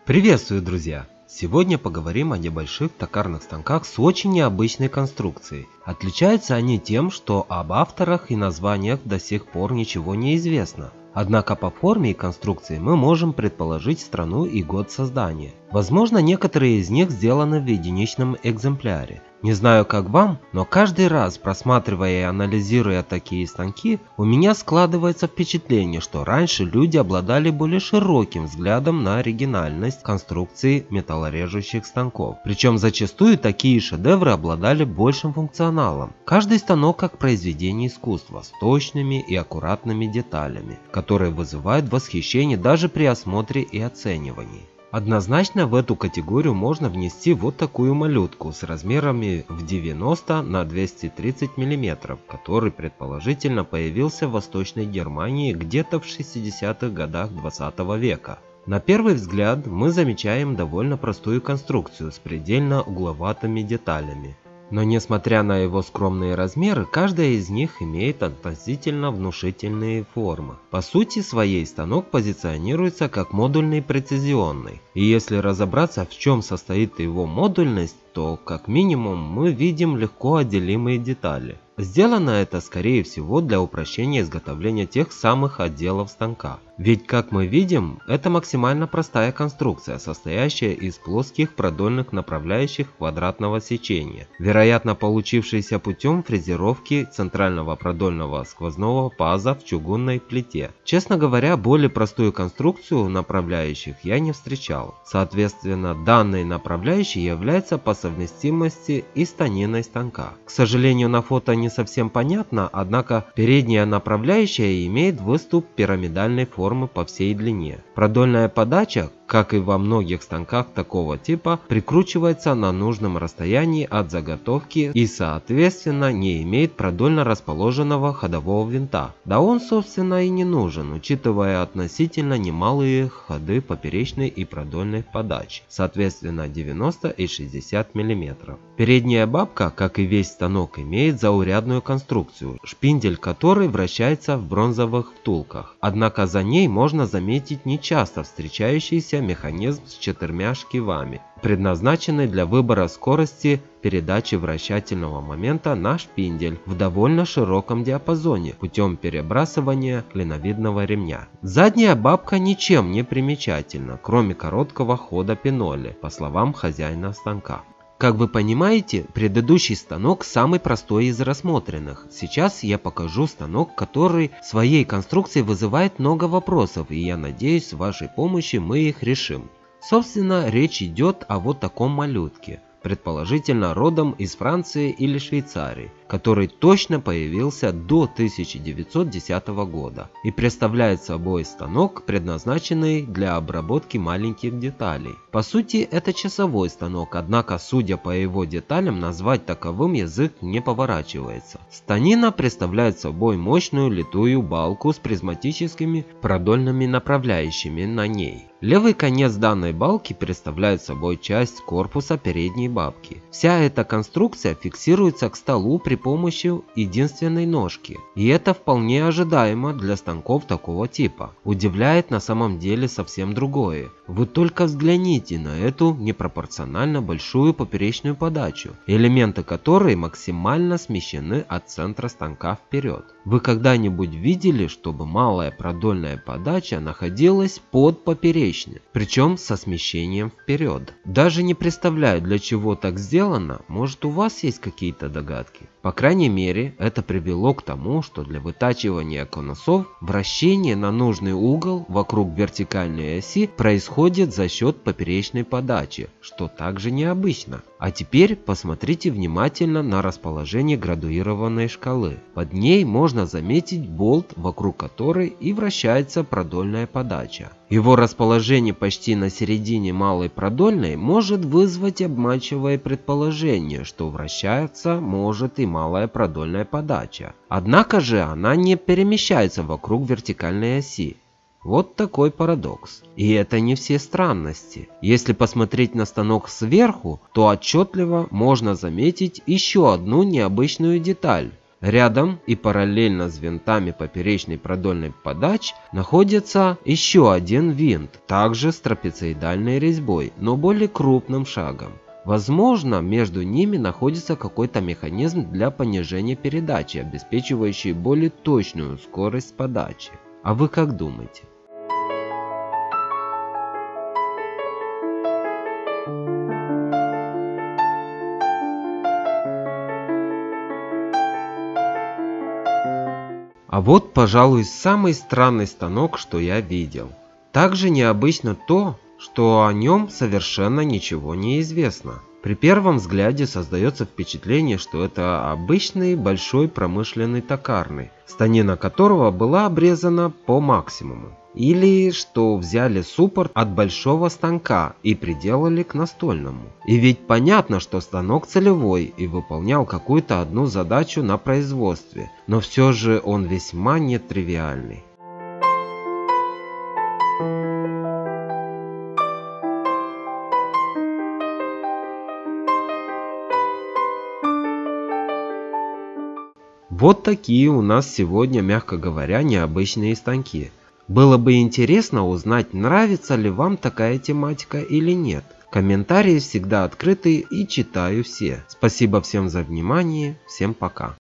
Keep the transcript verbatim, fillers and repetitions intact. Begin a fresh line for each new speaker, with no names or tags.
Приветствую, друзья! Сегодня поговорим о небольших токарных станках с очень необычной конструкцией. Отличаются они тем, что об авторах и названиях до сих пор ничего не известно. Однако по форме и конструкции мы можем предположить страну и год создания. Возможно, некоторые из них сделаны в единичном экземпляре. Не знаю, как вам, но каждый раз, просматривая и анализируя такие станки, у меня складывается впечатление, что раньше люди обладали более широким взглядом на оригинальность конструкции металлорежущих станков. Причем зачастую такие шедевры обладали большим функционалом. Каждый станок как произведение искусства с точными и аккуратными деталями, которые вызывают восхищение даже при осмотре и оценивании. Однозначно в эту категорию можно внести вот такую малютку с размерами в девяносто на двести тридцать миллиметров, который предположительно появился в Восточной Германии где-то в шестидесятых годах двадцатого века. На первый взгляд мы замечаем довольно простую конструкцию с предельно угловатыми деталями. Но несмотря на его скромные размеры, каждая из них имеет относительно внушительные формы. По сути своей станок позиционируется как модульный прецизионный. И если разобраться, в чем состоит его модульность, то как минимум мы видим легко отделимые детали. Сделано это скорее всего для упрощения изготовления тех самых отделов станка. Ведь, как мы видим, это максимально простая конструкция, состоящая из плоских продольных направляющих квадратного сечения, вероятно получившейся путем фрезеровки центрального продольного сквозного паза в чугунной плите. Честно говоря, более простую конструкцию направляющих я не встречал. Соответственно, данные направляющие являются по совместимости и станиной станка. К сожалению, на фото не совсем понятно, однако передняя направляющая имеет выступ пирамидальной формы по всей длине. Продольная подача, как и во многих станках такого типа, прикручивается на нужном расстоянии от заготовки и соответственно не имеет продольно расположенного ходового винта. Да он собственно и не нужен, учитывая относительно немалые ходы поперечной и продольной подачи, соответственно девяносто и шестьдесят миллиметров. Передняя бабка, как и весь станок, имеет заурядную конструкцию, шпиндель которой вращается в бронзовых втулках. Однако за ней можно заметить нечасто встречающийся механизм с четырьмя шкивами, предназначенный для выбора скорости передачи вращательного момента на шпиндель в довольно широком диапазоне путем перебрасывания клиновидного ремня. Задняя бабка ничем не примечательна, кроме короткого хода пеноли, по словам хозяина станка. Как вы понимаете, предыдущий станок самый простой из рассмотренных. Сейчас я покажу станок, который своей конструкцией вызывает много вопросов, и я надеюсь, с вашей помощью мы их решим. Собственно, речь идет о вот таком малютке, предположительно родом из Франции или Швейцарии, который точно появился до тысяча девятьсот десятого года и представляет собой станок, предназначенный для обработки маленьких деталей. По сути, это часовой станок, однако, судя по его деталям, назвать таковым язык не поворачивается. Станина представляет собой мощную литую балку с призматическими продольными направляющими на ней. Левый конец данной балки представляет собой часть корпуса передней бабки. Вся эта конструкция фиксируется к столу при помощи единственной ножки. И это вполне ожидаемо для станков такого типа. Удивляет на самом деле совсем другое. Вы только взгляните на эту непропорционально большую поперечную подачу, элементы которой максимально смещены от центра станка вперед. Вы когда-нибудь видели, чтобы малая продольная подача находилась под поперечной, причем со смещением вперед? Даже не представляю, для чего так сделано. Может, у вас есть какие-то догадки? По крайней мере, это привело к тому, что для вытачивания конусов вращение на нужный угол вокруг вертикальной оси происходит за счет поперечной подачи, что также необычно. А теперь посмотрите внимательно на расположение градуированной шкалы. Под ней можно заметить болт, вокруг которой и вращается продольная подача. Его расположение почти на середине малой продольной может вызвать обманчивое предположение, что вращаться может и малая продольная подача. Однако же она не перемещается вокруг вертикальной оси. Вот такой парадокс. И это не все странности. Если посмотреть на станок сверху, то отчетливо можно заметить еще одну необычную деталь. Рядом и параллельно с винтами поперечной продольной подач находится еще один винт, также с трапециидальной резьбой, но более крупным шагом. Возможно, между ними находится какой-то механизм для понижения передачи, обеспечивающий более точную скорость подачи. А вы как думаете? А вот, пожалуй, самый странный станок, что я видел. Также необычно то, что о нем совершенно ничего не известно. При первом взгляде создается впечатление, что это обычный большой промышленный токарный, станина которого была обрезана по максимуму. Или что взяли суппорт от большого станка и приделали к настольному. И ведь понятно, что станок целевой и выполнял какую-то одну задачу на производстве, но все же он весьма нетривиальный. Вот такие у нас сегодня, мягко говоря, необычные станки. Было бы интересно узнать, нравится ли вам такая тематика или нет. Комментарии всегда открыты и читаю все. Спасибо всем за внимание. Всем пока.